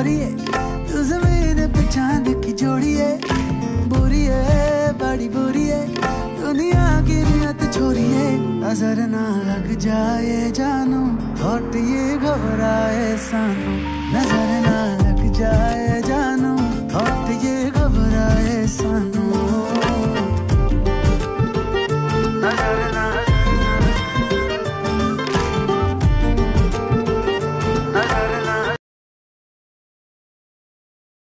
गोरिए तू जमीन पे चांद की जोड़िए, बुरी है बड़ी बुरी है दुनिया की नियत छोड़िए। नजर ना लग जाए जानू थोट ये घबराए सानू, नजर ना